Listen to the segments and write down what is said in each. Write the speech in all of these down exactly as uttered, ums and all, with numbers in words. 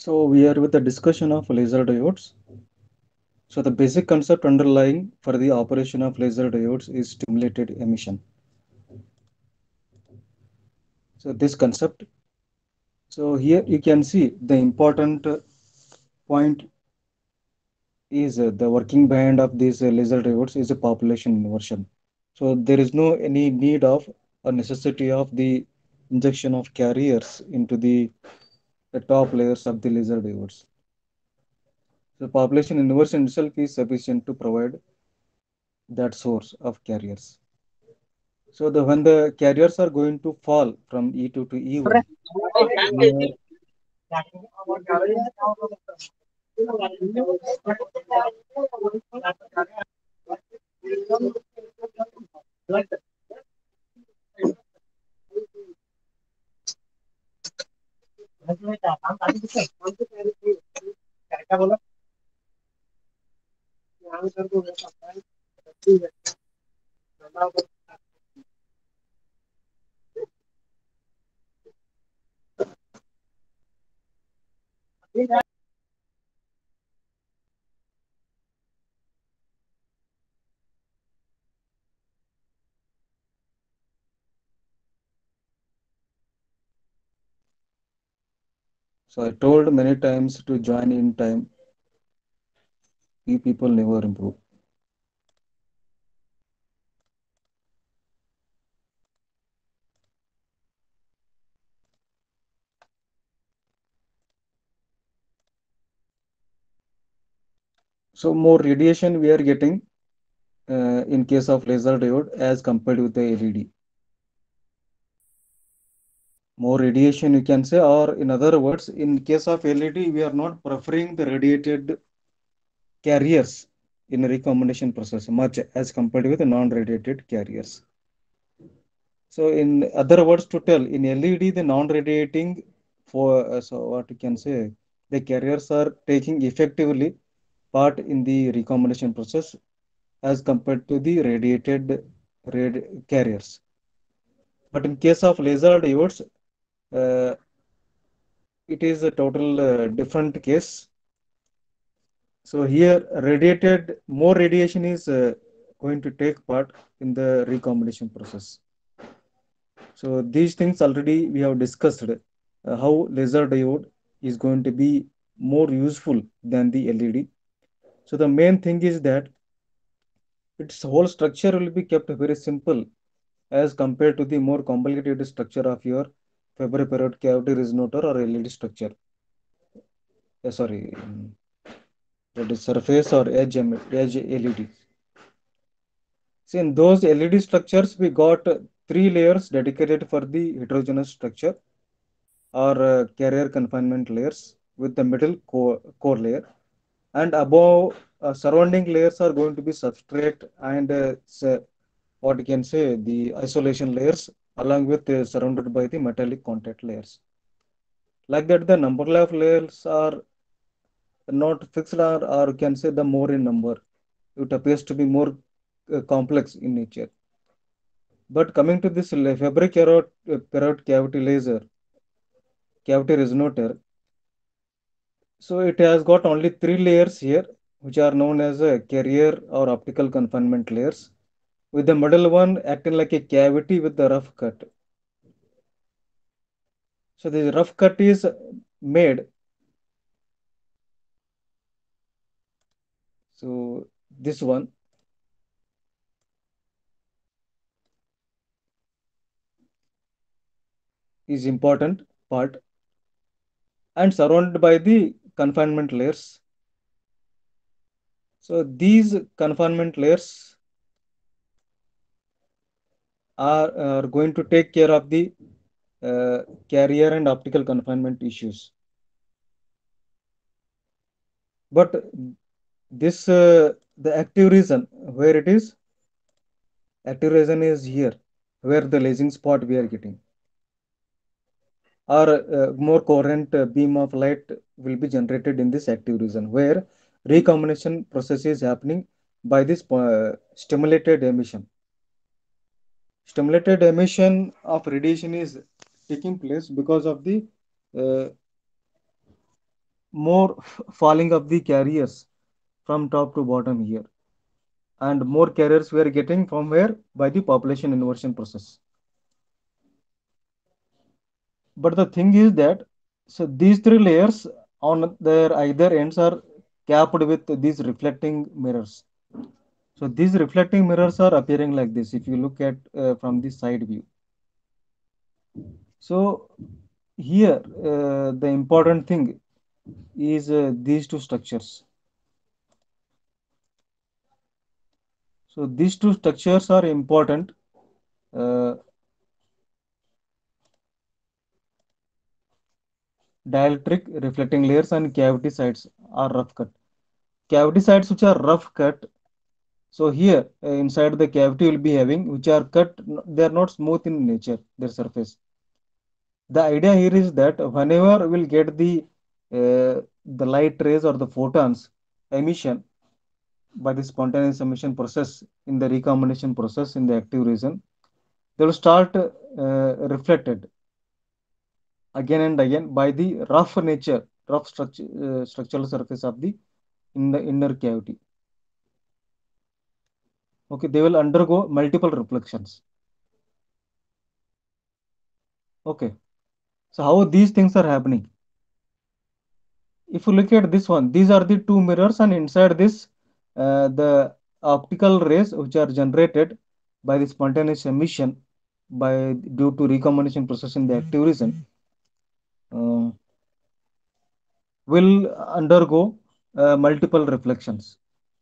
So we are with the discussion of laser diodes. So the basic concept underlying for the operation of laser diodes is stimulated emission. So this concept. So here you can see the important uh, point is uh, the working behind of these uh, laser diodes is a population inversion. So there is no any need of a necessity of the injection of carriers into the, the top layers of the laser diodes. So population inversion itself is sufficient to provide that source of carriers. So the when the carriers are going to fall from E two to E one, where so I told many times to join in time, you people never improve. So more radiation we are getting uh, in case of laser diode as compared with the L E D. More radiation you can say, or in other words, in case of L E D, we are not preferring the radiated carriers in recombination process much as compared with the non-radiated carriers. So in other words to tell, in L E D, the non-radiating for, uh, so what you can say, the carriers are taking effectively part in the recombination process as compared to the radiated rad carriers. But in case of laser diodes, uh, it is a total uh, different case. So here radiated, more radiation is uh, going to take part in the recombination process. So these things already we have discussed uh, how laser diode is going to be more useful than the L E D. So the main thing is that its whole structure will be kept very simple as compared to the more complicated structure of your Fabry perioid cavity resonator or L E D structure. Uh, sorry, um, that is surface or edge, em- edge L E D. See, in those L E D structures, we got uh, three layers dedicated for the heterogeneous structure or uh, carrier confinement layers with the middle core, core layer. And above uh, surrounding layers are going to be substrate and uh, s- what you can say the isolation layers along with uh, surrounded by the metallic contact layers. Like that, the number of layers are not fixed or, or you can say the more in number. It appears to be more uh, complex in nature. But coming to this la- Fabry carrot, uh, parrot cavity laser, cavity resonator, so it has got only three layers here, which are known as a carrier or optical confinement layers, with the middle one acting like a cavity with the rough cut. So the rough cut is made. So this one is important part and surrounded by the confinement layers. So these confinement layers are, are going to take care of the uh, carrier and optical confinement issues. But this uh, the active region where it is active region is here where the lasing spot we are getting or uh, more coherent uh, beam of light will be generated in this active region where recombination process is happening by this uh, stimulated emission. Stimulated emission of radiation is taking place because of the uh, more falling of the carriers from top to bottom here, and more carriers we are getting from where? By the population inversion process. But the thing is that, so these three layers on their either ends are capped with these reflecting mirrors. So these reflecting mirrors are appearing like this if you look at uh, from the side view. So here uh, the important thing is uh, these two structures. So these two structures are important. Uh, Dielectric reflecting layers and cavity sides are rough cut. Cavity sides which are rough cut. So here uh, inside the cavity will be having which are cut. They are not smooth in nature. Their surface. The idea here is that whenever we'll get the uh, the light rays or the photons emission by the spontaneous emission process in the recombination process in the active region, they will start uh, reflected again and again by the rough nature, rough structure, uh, structural surface of the in the inner cavity. Okay, they will undergo multiple reflections. Okay, so how these things are happening? If you look at this one, these are the two mirrors, and inside this, uh, the optical rays which are generated by the spontaneous emission by due to recombination process in the active region uh, will undergo uh, multiple reflections.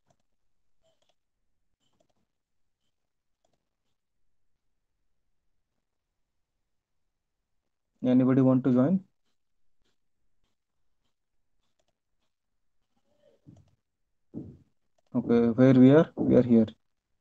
Anybody want to join? Okay, where we are? We are here.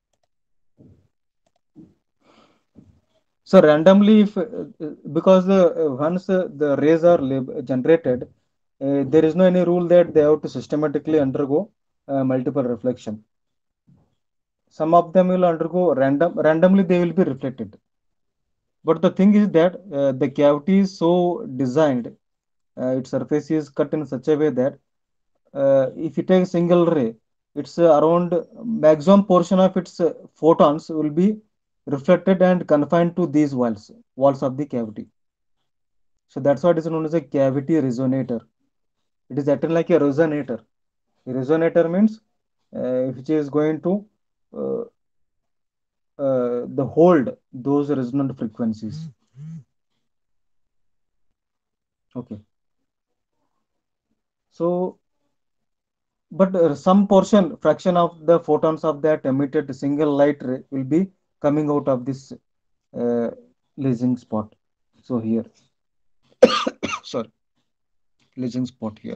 So randomly, if uh, uh, because the uh, once uh, the rays are lab- generated, uh, there is no any rule that they have to systematically undergo uh, multiple reflection. Some of them will undergo random randomly they will be reflected. But the thing is that uh, the cavity is so designed, uh, its surface is cut in such a way that uh, if you take a single ray, it's uh, around maximum portion of its uh, photons will be reflected and confined to these walls, walls of the cavity. So that's what is known as a cavity resonator. It is acting like a resonator. A resonator means uh, which is going to uh, uh, the hold those resonant frequencies. Okay. So, but uh, some portion, fraction of the photons of that emitted single light ray will be coming out of this uh, lasing spot. So here, sorry, lasing spot here.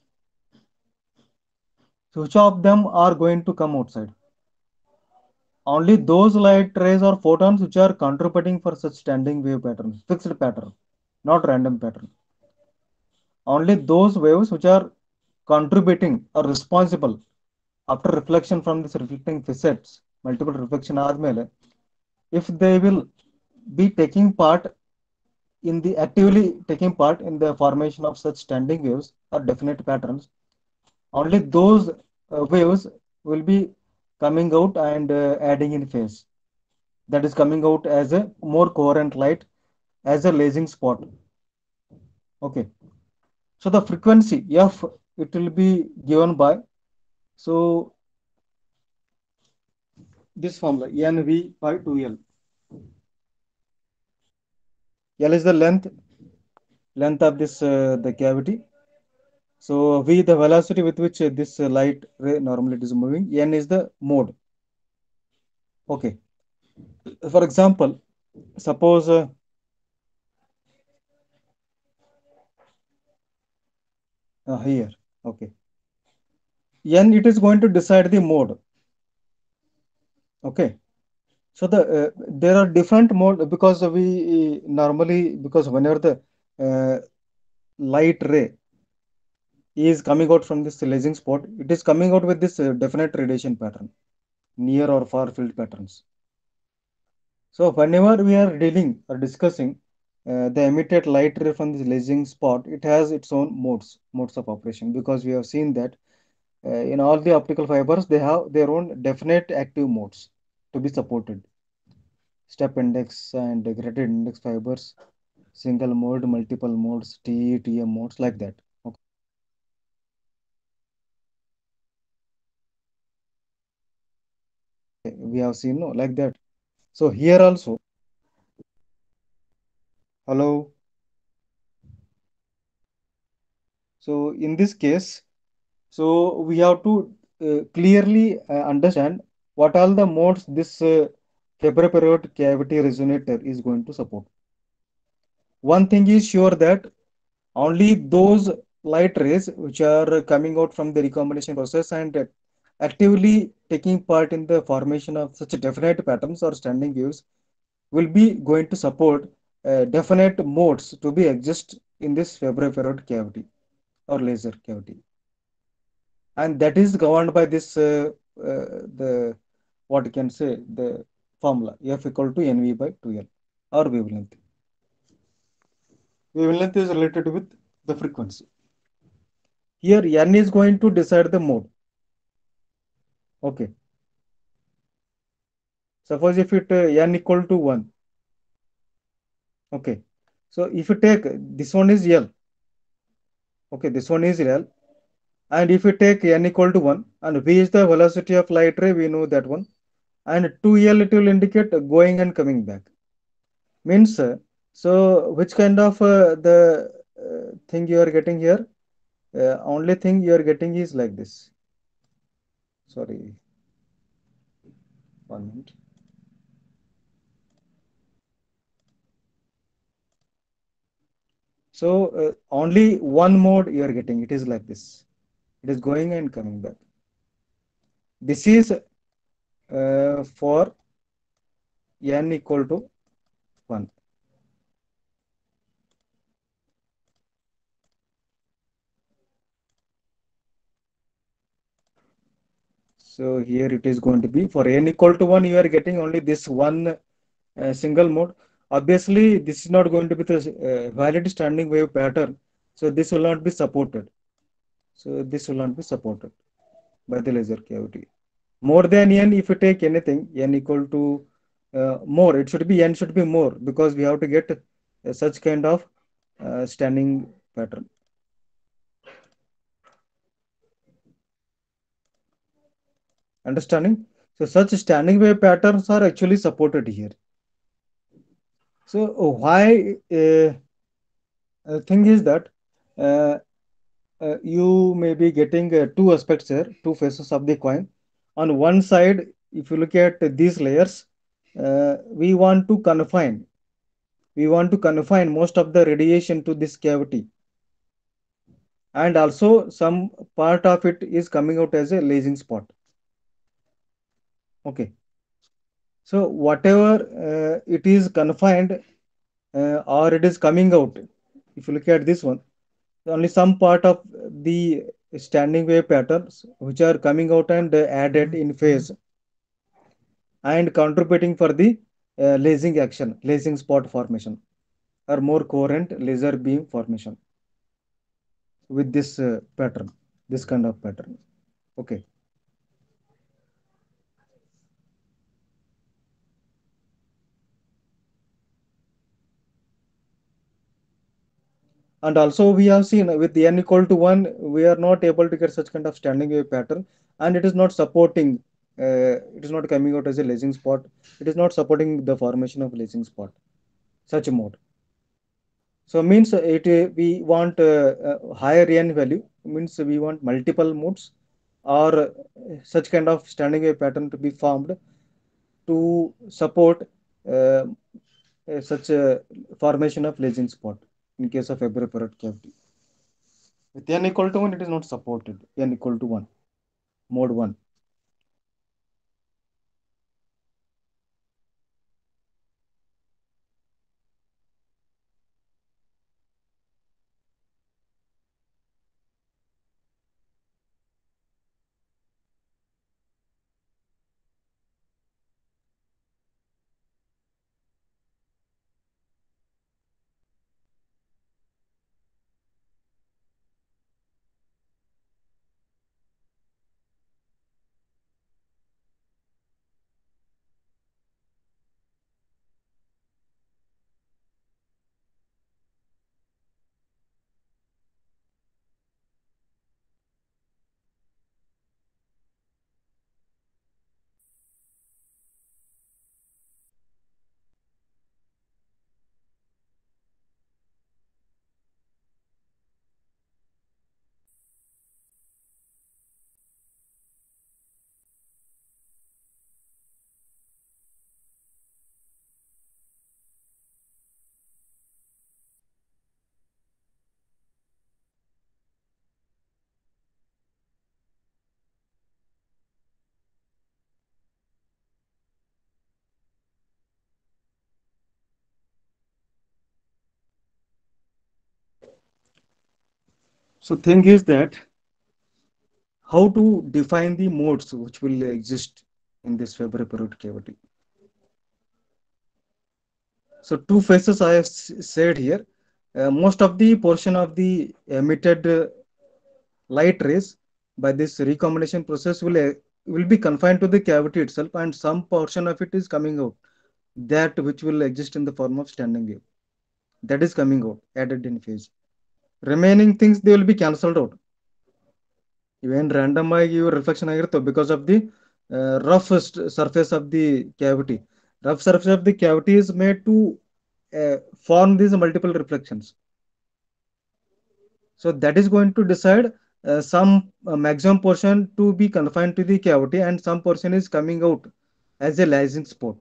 So which of them are going to come outside? Only those light rays or photons which are contributing for such standing wave patterns, fixed pattern, not random pattern. Only those waves which are contributing or responsible after reflection from this reflecting facets, multiple reflection ಆದ್ಮೇಲೆ, if they will be taking part in the actively taking part in the formation of such standing waves or definite patterns, only those uh, waves will be coming out and uh, adding in phase. That is coming out as a more coherent light as a lasing spot. Okay. So the frequency F it will be given by so this formula N V by two L. L is the length length of this uh, the cavity. So V the velocity with which uh, this uh, light ray normally it is moving. N is the mode. Okay. For example, suppose uh, uh, here. Okay. N it is going to decide the mode. Okay. So the uh, there are different mode because we uh, normally because whenever the uh, light ray is coming out from this lasing spot, it is coming out with this uh, definite radiation pattern, near or far field patterns. So whenever we are dealing or discussing uh, the emitted light ray from this lasing spot, it has its own modes, modes of operation, because we have seen that uh, in all the optical fibers, they have their own definite active modes to be supported. Step index and graded index fibers, single mode, multiple modes, T E, T M modes, like that. Okay, we have seen, no, like that. So here also, hello. So in this case, so we have to uh, clearly uh, understand what all the modes this uh, fibroperiod cavity resonator is going to support. One thing is sure that only those light rays which are coming out from the recombination process and actively taking part in the formation of such definite patterns or standing waves will be going to support uh, definite modes to be exist in this fibroperiod cavity or laser cavity, and that is governed by this uh, uh, the what you can say, the formula F equal to N V by two L, or wavelength. Wavelength is related with the frequency. Here N is going to decide the mode. Okay, suppose if it uh, N equal to one. Okay, so if you take this one is L. Okay, this one is L, and if you take N equal to one, and V is the velocity of light ray, we know that one, and two L it will indicate going and coming back. Means uh, so which kind of uh, the uh, thing you are getting here? Uh, only thing you are getting is like this. Sorry, one minute. So uh, only one mode you are getting. It is like this. It is going and coming back. This is uh, for N equal to one. So here it is going to be for N equal to one, you are getting only this one uh, single mode. Obviously, this is not going to be the uh, valid standing wave pattern. So this will not be supported. So this will not be supported by the laser cavity. More than N, if you take anything, N equal to uh, more, it should be N should be more, because we have to get uh, such kind of uh, standing pattern. Understanding? So such standing wave patterns are actually supported here. So uh, why uh, uh, thing is that uh, uh, you may be getting uh, two aspects here, two faces of the coin. On one side, if you look at these layers, uh, we want to confine, we want to confine most of the radiation to this cavity, and also some part of it is coming out as a lasing spot. Okay, so whatever uh, it is confined uh, or it is coming out, if you look at this one, only some part of the standing wave patterns which are coming out and uh, added in phase and contributing for the uh, lasing action, lasing spot formation, or more coherent laser beam formation with this uh, pattern, this kind of pattern. Okay, and also we have seen with the N equal to one, we are not able to get such kind of standing wave pattern, and it is not supporting, uh, it is not coming out as a lasing spot, it is not supporting the formation of lasing spot, such a mode. So means it uh, we want uh, uh, higher N value, means we want multiple modes or uh, such kind of standing wave pattern to be formed to support uh, uh, such a formation of lasing spot in case of Fibroperiod cavity. With N equal to one, it is not supported. N equal to one, mode one. So thing is that how to define the modes which will exist in this February period cavity. So two phases I have s- said here. Uh, most of the portion of the emitted uh, light rays by this recombination process will uh, will be confined to the cavity itself, and some portion of it is coming out, that which will exist in the form of standing wave, that is coming out added in phase. Remaining things they will be cancelled out. Even random ಆಗಿ ಇವು reflection ಆಗಿರ್ತವೆ because of the uh, rough st- surface of the cavity. Rough surface of the cavity is made to uh, form these multiple reflections. So that is going to decide uh, some uh, maximum portion to be confined to the cavity, and some portion is coming out as a lysing spot.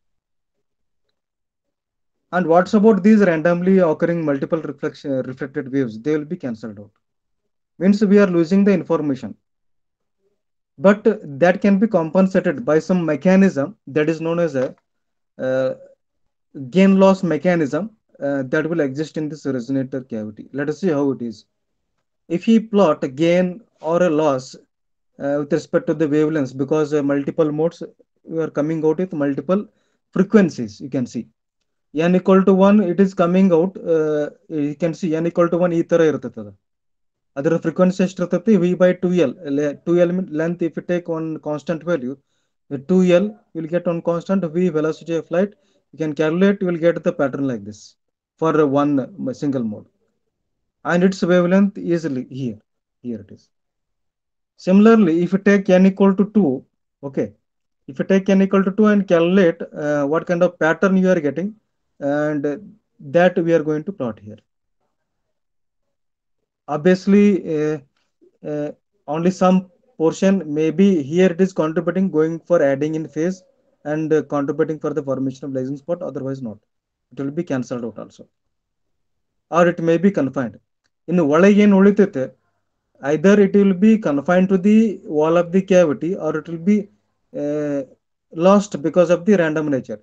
And what's about these randomly occurring multiple reflection reflected waves? They will be cancelled out. Means we are losing the information, but that can be compensated by some mechanism that is known as a uh, gain loss mechanism uh, that will exist in this resonator cavity. Let us see how it is. If we plot a gain or a loss uh, with respect to the wavelengths, because uh, multiple modes we are coming out with multiple frequencies, you can see n equal to one, it is coming out, uh, you can see n equal to one ಈ ತರ ಇರ್ತದೆ ಅದು. ಅದರ frequency ಎಷ್ಟಿರ್ತೈತಿ v by two l. two l length, if you take one constant value, the two l will get one constant, v velocity of light, you can calculate, you will get the pattern like this for one single mode, and its wavelength is here. Here it is. Similarly, if you take n equal to two, okay, if you take n equal to two and calculate uh, what kind of pattern you are getting, and uh, that we are going to plot here. Obviously, uh, uh, only some portion, maybe here it is contributing, going for adding in phase, and uh, contributing for the formation of blazing spot, otherwise not. It will be cancelled out also, or it may be confined. In ಒಳಗೆ ಏನು ಉಳಿತೈತೆ, either it will be confined to the wall of the cavity, or it will be uh, lost because of the random nature.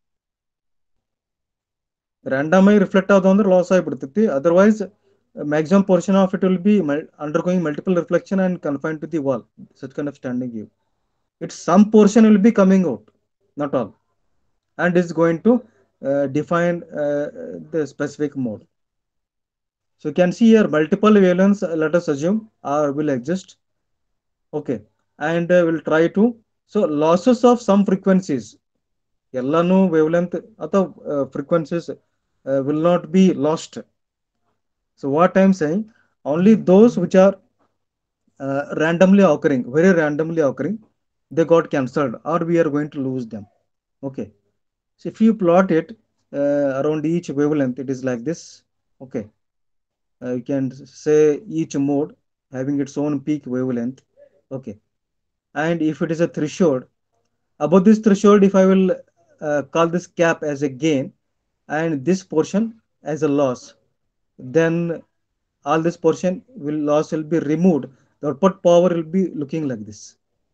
Random ಆಗಿ reflect ಆಗೋದು ಅಂದ್ರೆ loss ಆಗಿಬಿಡ್ತೈತಿ. Otherwise, maximum portion of it will be mul- undergoing multiple reflection and confined to the wall, such kind of standing view. It's some portion will be coming out, not all, and is going to uh, define uh, the specific mode. So you can see here multiple wavelengths, uh, let us assume, are will exist. Okay, and uh, we'll try to, so losses of some frequencies, ಎಲ್ಲಾನು wavelength ಅಥವಾ uh, frequencies uh, will not be lost. So what I'm saying, only those which are uh, randomly occurring, very randomly occurring, they got cancelled, or we are going to lose them. Okay, so if you plot it uh, around each wavelength, it is like this. Okay, uh, you can say each mode having its own peak wavelength. Okay, and if it is a threshold, above this threshold, if I will uh, call this cap as a gain and this portion as a loss, then all this portion will loss will be removed. The output power will be looking like this.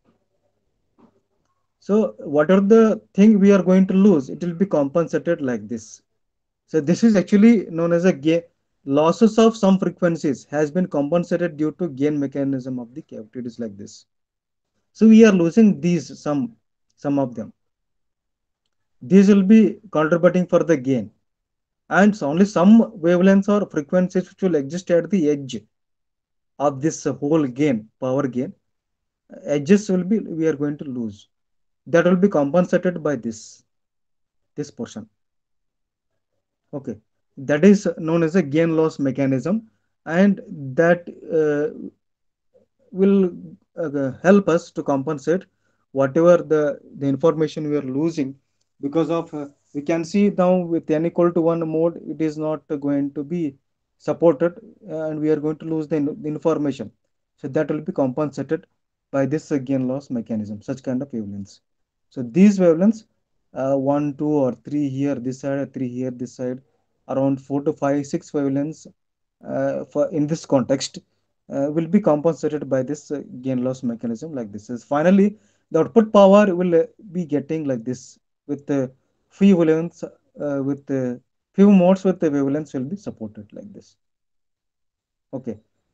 So whatever the thing we are going to lose, it will be compensated like this. So this is actually known as a gain. Losses of some frequencies has been compensated due to gain mechanism of the cavity. It is like this. So we are losing these some some of them. These will be contributing for the gain, and so only some wavelengths or frequencies which will exist at the edge of this whole gain, power gain, edges will be we are going to lose. That will be compensated by this this portion. Okay, that is known as a gain loss mechanism, and that uh, will uh, help us to compensate whatever the the information we are losing because of uh, we can see now with n equal to one mode, it is not going to be supported, uh, and we are going to lose the, the information. So that will be compensated by this uh, gain loss mechanism, such kind of wavelengths. So these wavelengths, uh, one two or three here this side, three here this side, around four to five six wavelengths uh, for in this context uh, will be compensated by this uh, gain loss mechanism like this. Is finally the output power will uh, be getting like this with the few wavelengths, uh, with the few modes with the wavelengths will be supported like this. Okay,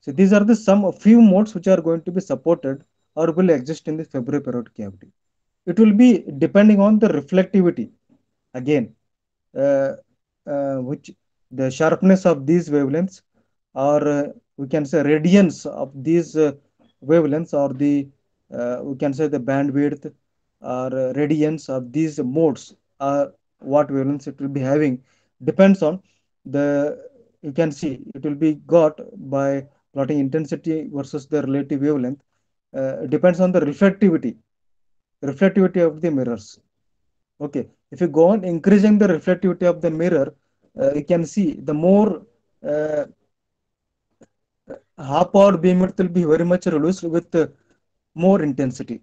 So these are the some few modes which are going to be supported or will exist in the fibroparotid cavity. It will be depending on the reflectivity again, uh, uh, which the sharpness of these wavelengths, or uh, we can say radiance of these uh, wavelengths, or the uh, we can say the bandwidth or uh, radiance of these modes, or what wavelengths it will be having, depends on the, you can see it will be got by plotting intensity versus the relative wavelength. Uh, it depends on the reflectivity reflectivity of the mirrors. Okay, if you go on increasing the reflectivity of the mirror, uh, you can see the more uh, half power beam width will be very much reduced with uh, more intensity.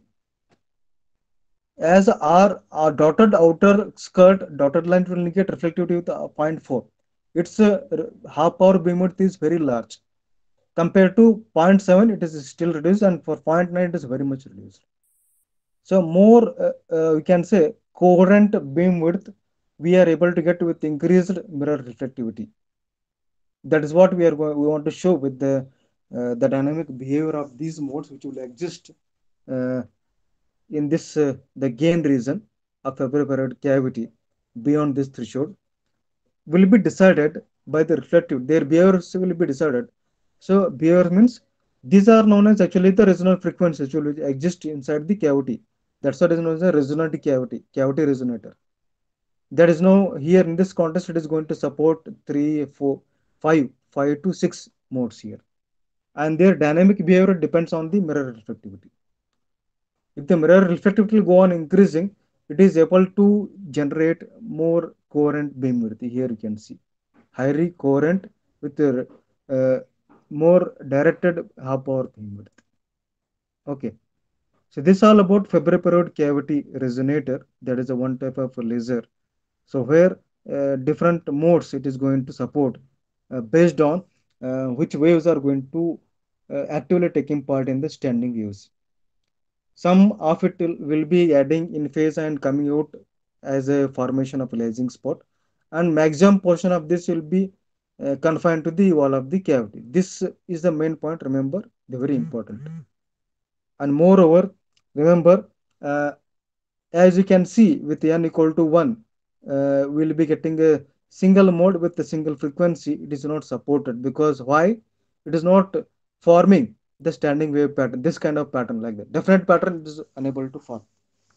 As our, our dotted outer skirt, dotted line will indicate reflectivity with uh, zero point four. Its uh, half power beam width is very large. Compared to zero point seven, it is still reduced, and for zero point nine, it is very much reduced. So more, uh, uh, we can say, coherent beam width we are able to get with increased mirror reflectivity. That is what we are going, we want to show with the uh, the dynamic behavior of these modes which will exist uh, in this uh, the gain region of fibroparotid cavity beyond this threshold will be decided by the reflective. Their behaviors will be decided. So behavior means these are known as actually the resonant frequencies which will exist inside the cavity. That's what is known as a resonant cavity, cavity resonator. That is now here in this context it is going to support three, four, five, five to six modes here. And their dynamic behavior depends on the mirror reflectivity. If the mirror reflectivity will go on increasing, it is able to generate more coherent beam width. Here you can see highly coherent with a uh, more directed half power beam width. Okay, so this is all about fibroparotid cavity resonator. That is a one type of laser. So where uh, different modes it is going to support uh, based on uh, which waves are going to uh, actively taking part in the standing waves. Some of it will will be adding in phase and coming out as a formation of lasing spot, and maximum portion of this will be uh, confined to the wall of the cavity. This is the main point. Remember, the very important. And moreover, remember, uh, as you can see with n equal to one, uh, we'll be getting a single mode with a single frequency. It is not supported because why? It is not forming the standing wave pattern, this kind of pattern like that. Definite pattern is unable to form.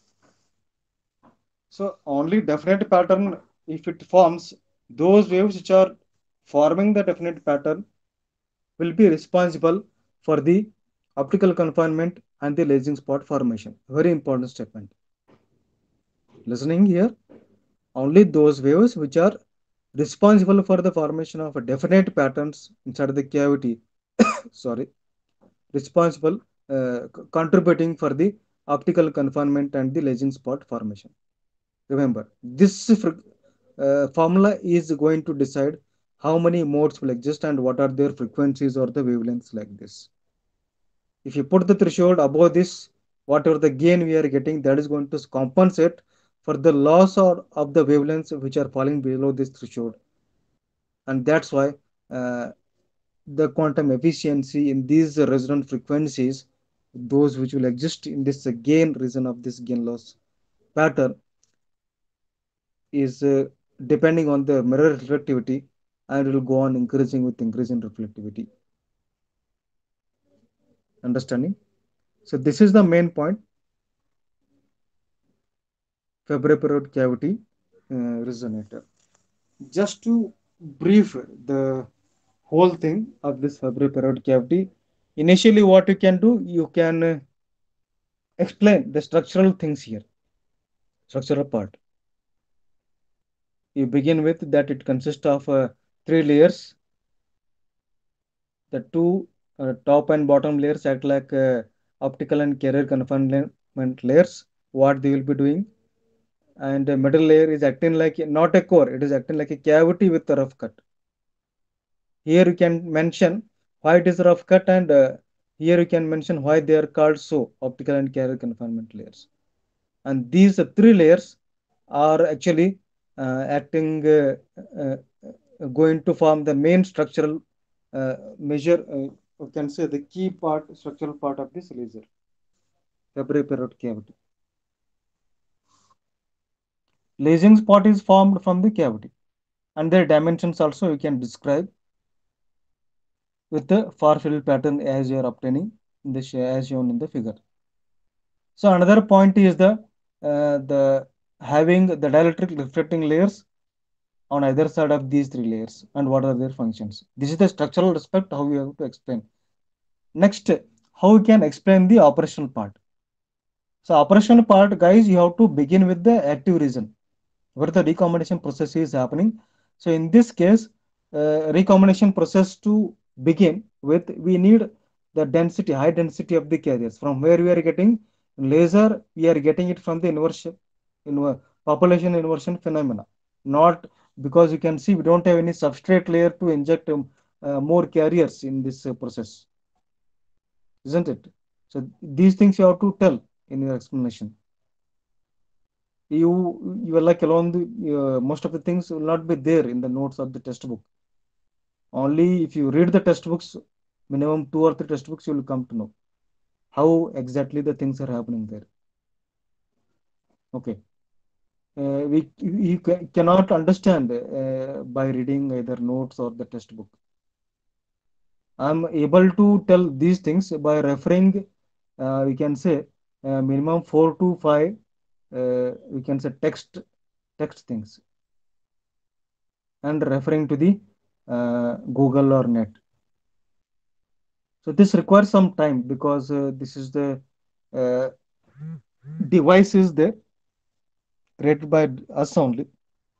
So only definite pattern, if it forms, those waves which are forming the definite pattern will be responsible for the optical confinement and the lasing spot formation. Very important statement. Listening here, only those waves which are responsible for the formation of definite patterns inside the cavity, sorry, responsible, uh, contributing for the optical confinement and the lasing spot formation. Remember, this uh, formula is going to decide how many modes will exist and what are their frequencies or the wavelengths like this. If you put the threshold above this, whatever the gain we are getting, that is going to compensate for the loss or of the wavelengths which are falling below this threshold. And that's why uh, the quantum efficiency in these resonant frequencies, those which will exist in this gain region of this gain loss pattern, is uh, depending on the mirror reflectivity, and will go on increasing with increasing reflectivity. Understanding? So this is the main point, fibroparotid cavity uh, resonator. Just to brief the whole thing of this fibroparotid cavity, initially what you can do, you can uh, explain the structural things here, structural part. You begin with that it consists of uh, three layers. The two uh, top and bottom layers act like uh, optical and carrier confinement layers, what they will be doing. And the middle layer is acting like not a core, it is acting like a cavity with a rough cut. Here you can mention why it is rough cut, and uh, here you can mention why they are called so optical and carrier confinement layers. And these uh, three layers are actually uh, acting uh, uh, going to form the main structural uh, measure, uh, we can say the key part, structural part of this laser, Fabry parrot cavity. Lasing spot is formed from the cavity, and their dimensions also you can describe with the far field pattern as you are obtaining in the as shown in the figure. So another point is the uh, the having the dielectric reflecting layers on either side of these three layers and what are their functions. This is the structural aspect how we have to explain. Next, how we can explain the operational part. So operational part, guys, you have to begin with the active region where the recombination process is happening. So in this case, uh, recombination process to begin with, we need the density, high density of the carriers. From where we are getting laser, we are getting it from the inversion, in population inversion phenomena. Not because you can see we don't have any substrate layer to inject um, uh, more carriers in this uh, process, isn't it? So these things you have to tell in your explanation. you you are like along the uh, most of the things will not be there in the notes of the textbook. Only if you read the textbooks, minimum two or three textbooks, you will come to know how exactly the things are happening there. Okay, uh, we you ca- cannot understand uh, by reading either notes or the textbook. I'm able to tell these things by referring. Uh, we can say uh, minimum four to five. Uh, we can say text text things and referring to the uh, Google or net. So this requires some time because uh, this is the uh, device is there created by us only.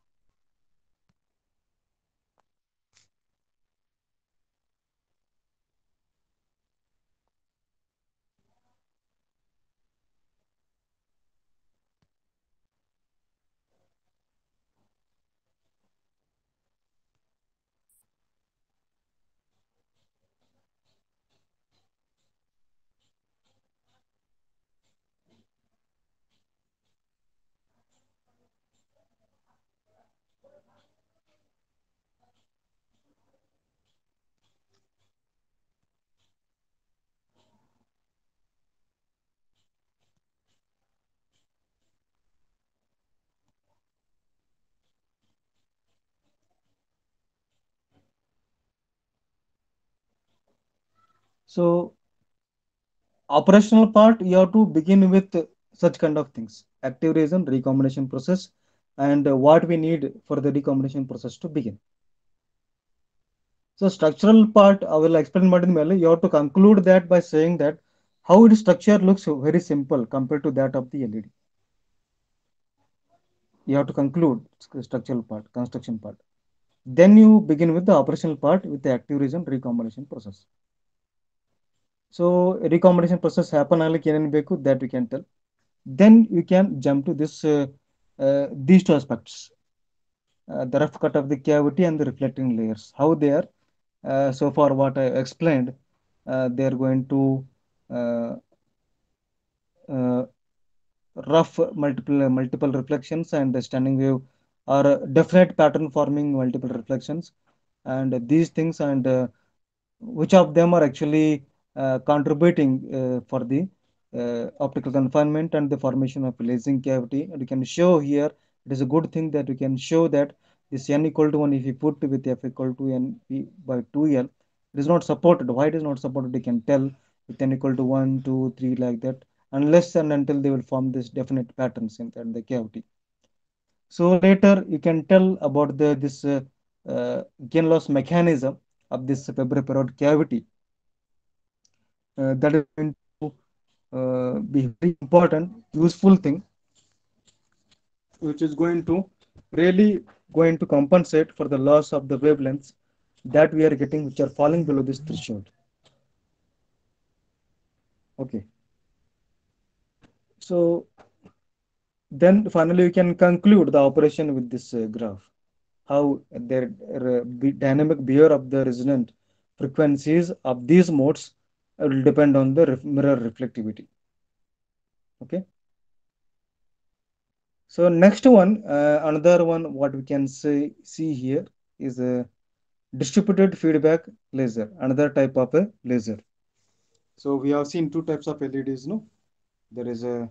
So operational part you have to begin with such kind of things: active reason, recombination process, and uh, what we need for the recombination process to begin. So structural part I will explain more in the You have to conclude that by saying that how its structure looks very simple compared to that of the L E D. You have to conclude structural part, construction part. Then you begin with the operational part with the active reason recombination process. So recombination process happen like ಬೇಕು that we can tell. Then you can jump to this uh, uh, these two aspects, uh, the rough cut of the cavity and the reflecting layers. How they are, uh, so far what I explained, uh, they are going to uh, uh, rough multiple multiple reflections and the standing wave or definite pattern forming multiple reflections, and these things and uh, which of them are actually uh, contributing uh, for the uh, optical confinement and the formation of lasing cavity. And you can show here, it is a good thing that we can show that this n equal to one, if you put with f equal to n p by two l, it is not supported. Why it is not supported, you can tell with n equal to one, two, three, like that, unless and until they will form this definite patterns in the, in the cavity. So later you can tell about the this uh, uh, gain loss mechanism of this Fabry parrot cavity. Uh, that is going to uh, be very important, useful thing, which is going to really going to compensate for the loss of the wavelengths that we are getting, which are falling below this threshold. Okay, so then finally we can conclude the operation with this uh, graph. How their uh, dynamic behavior of the resonant frequencies of these modes will depend on the ref mirror reflectivity. Okay. So next one, uh, another one, what we can say see here is uh, Distributed feedback laser, another type of a laser. So we have seen two types of L E Ds, no? There is a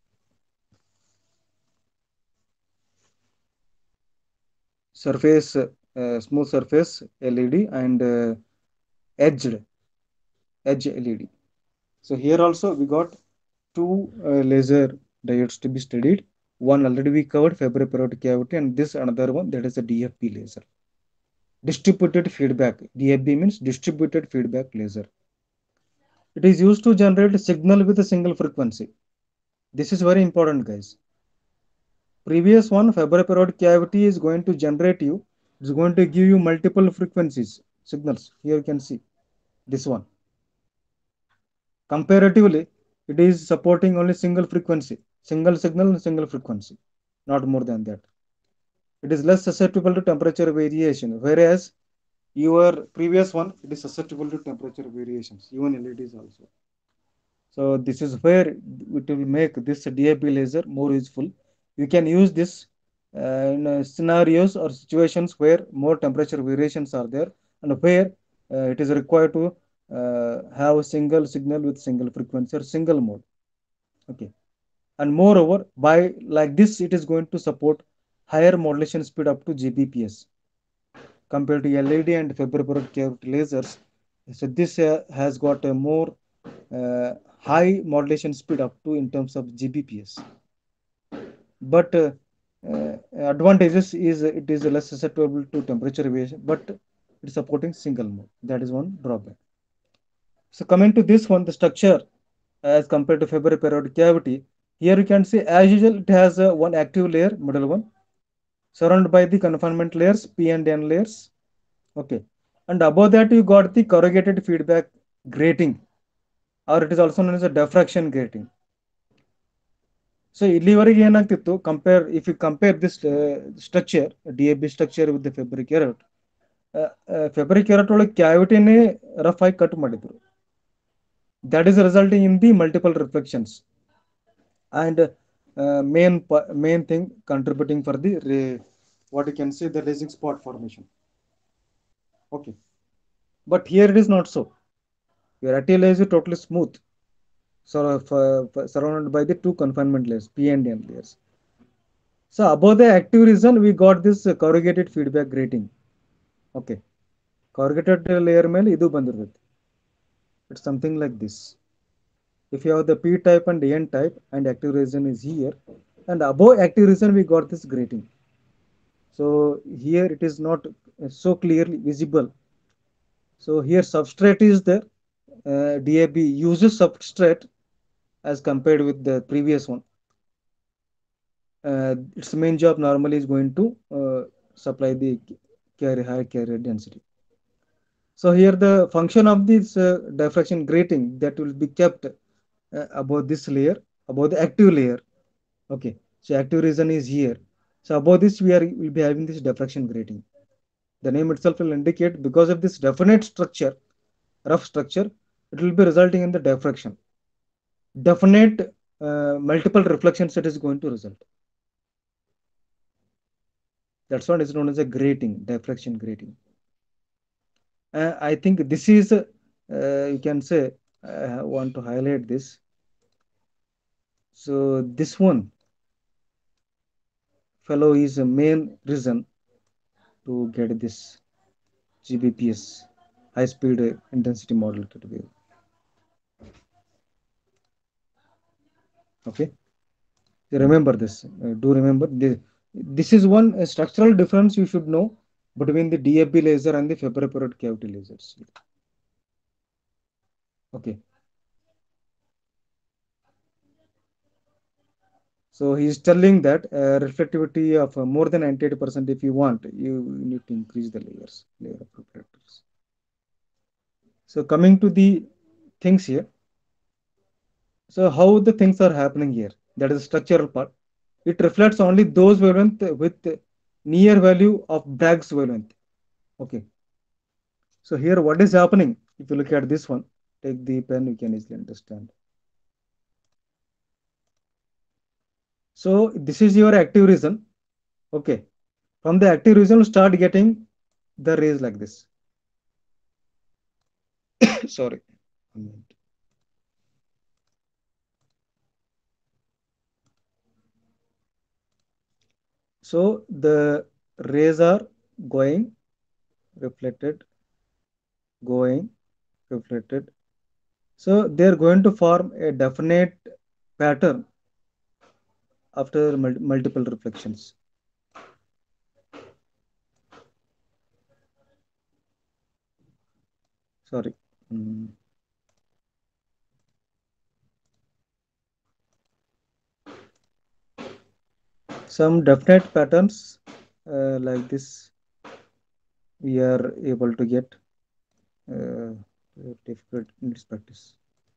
surface, uh, smooth surface L E D and uh, edged edge L E D. So here also we got two uh, laser diodes to be studied. One already we covered Fabry parotid cavity, and this another one, that is a D F B laser. Distributed feedback. D F B means distributed feedback laser. It is used to generate signal with a single frequency. This is very important, guys. Previous one, Fabry parotid cavity is going to generate you. It's going to give you multiple frequencies signals. Here you can see this one. Comparatively, it is supporting only single frequency, single signal, single frequency, not more than that. It is less susceptible to temperature variation, whereas your previous one, it is susceptible to temperature variations, even L E Ds also. So this is where it will make this D A B laser more useful. You can use this uh, in uh, scenarios or situations where more temperature variations are there, and where uh, it is required to uh, have a single signal with single frequency or single mode. Okay. And moreover, by like this, it is going to support higher modulation speed up to G B P S compared to L E D and Fabry curved lasers. So this uh, has got a more uh, high modulation speed up to in terms of G B P S. But uh, uh, advantages is it is less susceptible to temperature variation, but it's supporting single mode. That is one drawback. So coming to this one, the structure as compared to Fabry parotid cavity, here you can see as usual it has uh, one active layer, middle one, surrounded by the confinement layers, P and N layers. Okay. And above that you got the corrugated feedback grating, or it is also known as a diffraction grating. So ಇಲ್ಲಿವರೆಗೆ ಏನಾಗ್ತಿತ್ತು compare if you compare this structure D A B structure with fabric carat fabric carat ಒಳಗೆ ಕ್ಯಾವಿಟಿನೇ rough ಆಗಿ cut ಮಾಡಿದ್ರು. That is resulting in the multiple reflections and uh, main main thing contributing for the what you can say the lasing spot formation. Okay, but here it is not so. Your atl is totally smooth, so uh, surrounded by the two confinement layers, P and N layers. So above the active region we got this uh, corrugated feedback grating. Okay, corrugated layer ಮೇಲೆ ಇದು ಬಂದಿರುತ್ತೆ. It's something like this. If you have the P type and N type and active region is here, and above active region we got this grating. So here it is not so clearly visible. So here substrate is there. Uh, D A B uses substrate as compared with the previous one. Uh, its main job normally is going to uh, supply the carrier high carrier density. So here the function of this uh, diffraction grating that will be kept uh, above this layer, above the active layer. Okay, so active region is here. So above this we are will be having this diffraction grating. The name itself will indicate because of this definite structure, rough structure, it will be resulting in the diffraction. Definite uh, multiple reflections it is going to result. That's what is known as a grating, diffraction grating. Uh, I think this is, uh, you can say, I want to highlight this. So this one fellow is a main reason to get this G B P S, high speed uh, intensity modulated wave. Okay, you remember this. Uh, do remember this. This is one uh, structural difference you should know between the D F B laser and the Fabry parotid cavity lasers. Okay. So he is telling that uh, reflectivity of uh, more than ninety-eight percent if you want, you need to increase the layers, layer of reflectors. So coming to the things here. So how the things are happening here, that is the structural part. It reflects only those wavelength with near value of Bragg's wavelength. Okay. So here what is happening, if you look at this one, take the pen, you can easily understand. So this is your active region. Okay. From the active region, start getting the rays like this. Sorry. One minute. So the rays are going, reflected, going, reflected. So they are going to form a definite pattern after mul- multiple reflections. Sorry. Mm. Some definite patterns uh, like this we are able to get uh, difficult in this practice.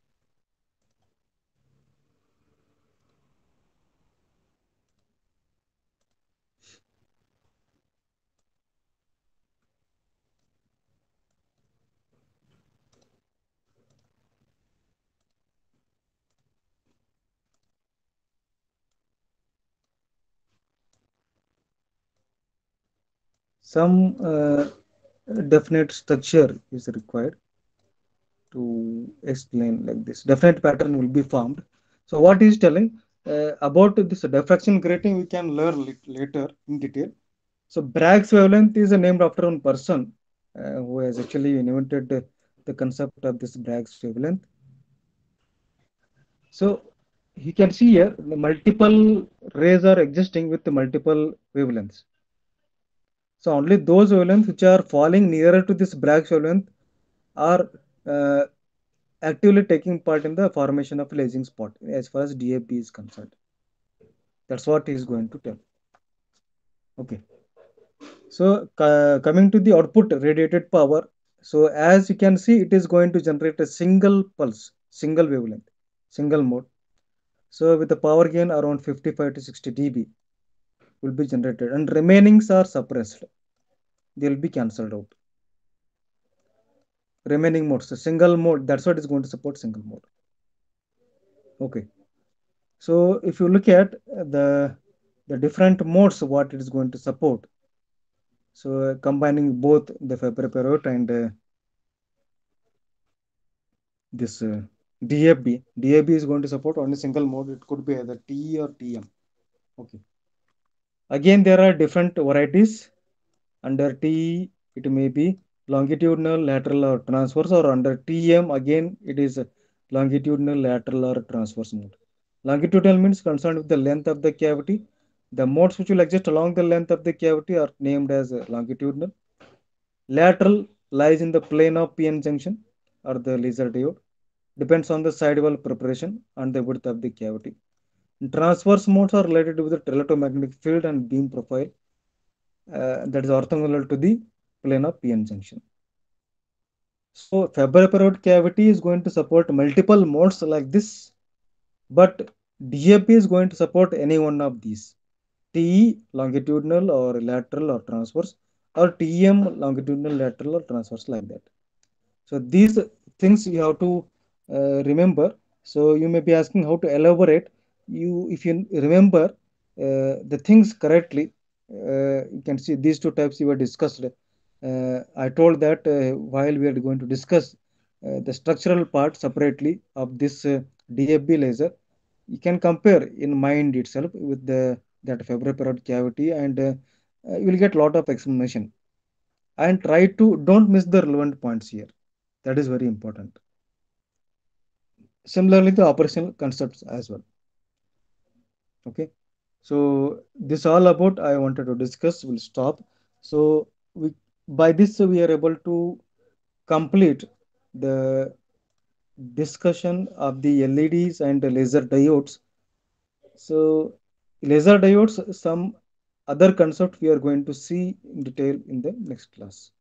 Some uh, definite structure is required to explain like this. Definite pattern will be formed. So what is telling uh, about this diffraction grating we can learn lit- later in detail. So Bragg's wavelength is named after one person uh, who has actually invented the, the concept of this Bragg's wavelength. So you can see here the multiple rays are existing with the multiple wavelengths. So only those wavelengths which are falling nearer to this Bragg's wavelength are uh, actively taking part in the formation of lasing spot as far as D A B is concerned. That's what he is going to tell. Okay. So uh, coming to the output radiated power. So as you can see, it is going to generate a single pulse, single wavelength, single mode. So with the power gain around fifty-five to sixty D B will be generated and remainings are suppressed. They will be cancelled out. Remaining modes, so single mode, that's what is going to support single mode. Okay. So if you look at the the different modes, what it is going to support. So uh, combining both the Fabry Perot and uh, this uh, D A B. D A B is going to support only single mode. It could be either T or T M. Okay. Again, there are different varieties. Under T, it may be longitudinal, lateral, or transverse, or under T M, again, it is longitudinal, lateral, or transverse mode. Longitudinal means concerned with the length of the cavity. The modes which will exist along the length of the cavity are named as uh, longitudinal. Lateral lies in the plane of P N junction or the laser diode. Depends on the sidewall preparation and the width of the cavity. Transverse modes are related with the electromagnetic field and beam profile uh, that is orthogonal to the plane of P N junction. So Fabry Perot cavity is going to support multiple modes like this, but D A P is going to support any one of these. T longitudinal or lateral or transverse, or T M longitudinal, lateral or transverse, like that. So these things you have to uh, remember. So you may be asking how to elaborate. You, if you remember uh, the things correctly, uh, you can see these two types you were discussed. Uh, I told that uh, while we are going to discuss uh, the structural part separately of this uh, D F B laser, you can compare in mind itself with the that Fabry Perot cavity, and uh, uh, you will get lot of explanation. And try to don't miss the relevant points here. That is very important. Similarly, the operational concepts as well. Okay. So this all about I wanted to discuss. Will stop. So we by this we are able to complete the discussion of the L E Ds and the laser diodes. So laser diodes, some other concept we are going to see in detail in the next class.